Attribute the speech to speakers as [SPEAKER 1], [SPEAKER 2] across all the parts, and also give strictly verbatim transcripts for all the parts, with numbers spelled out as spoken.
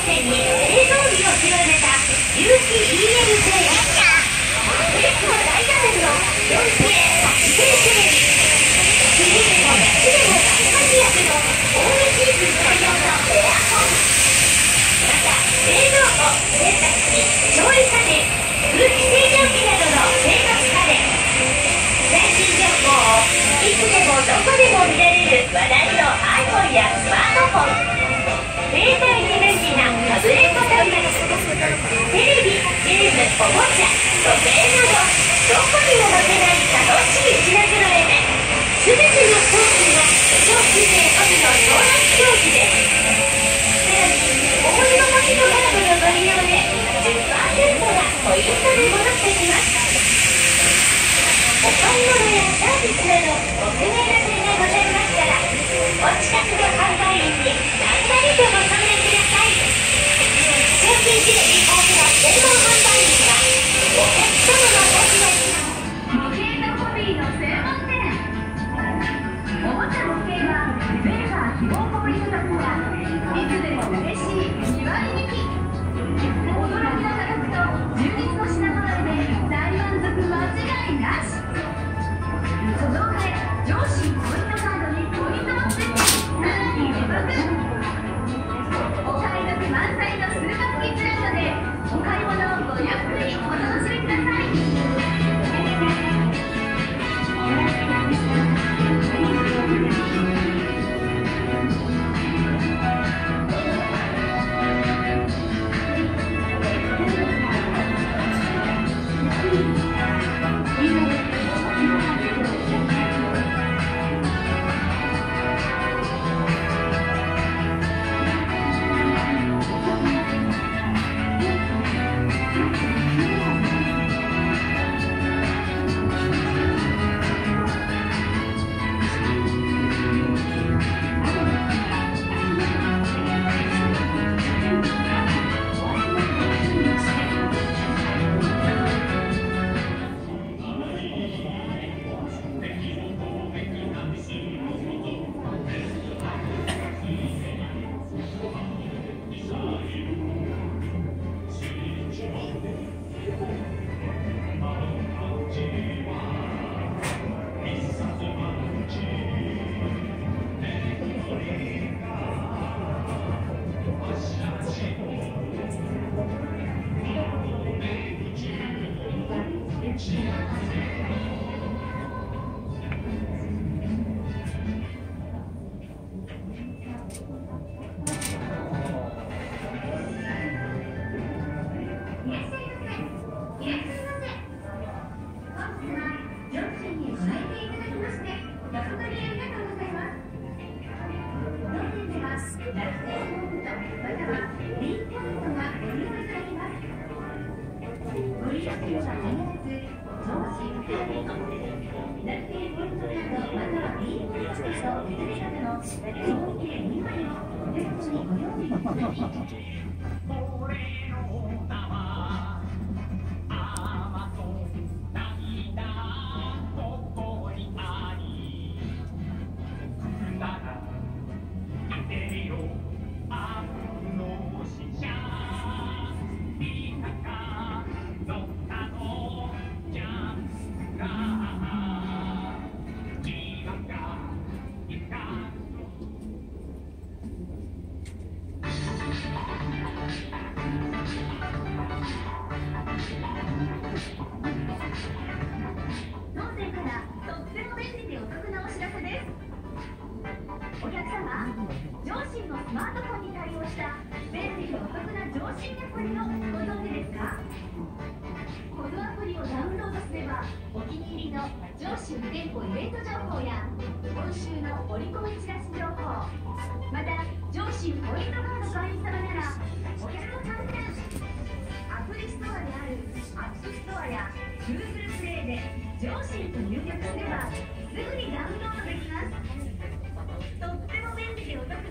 [SPEAKER 1] 線に製造日を広めた有機 イーエル 製品。テレビの大画面の よんケー 液晶テレビ。冬でも夏でも大活躍のオールシーズン対応のエアコン。また冷蔵庫、洗濯機、調理家電、空気清浄機などの生活家電。最新情報をいつでもどこでも見られる話題の iPhone やスマートフォン。携帯に便利なタブレット端末。テレビ、ゲーム、おもちゃ、時計などどこにも負けない楽しい品揃えで、全ての商品が消費税込みの総額表示です。さらに思いの星のカードのご利用で じゅっパーセント がポイントで戻ってきます。お買い物やサービスなどおすすめな点がございましたら、お近くの販売員に何なりとご相談ください。商品記録豊富な専門販売員がお客様のお立場に。模型とホビーの専門店。おもちゃ模型はメーカー希望小売価格はいつでも嬉しいにわり引き。驚きの価格と充実の品揃えで大満足間違いなし。その上、上司ポイントカードにポイントもついてさらにお得。お買い得満載のスーパーキッズランドでお買い物をごゆっくりお楽しみください。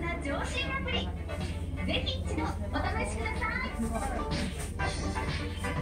[SPEAKER 1] ぜひ一度お試しください。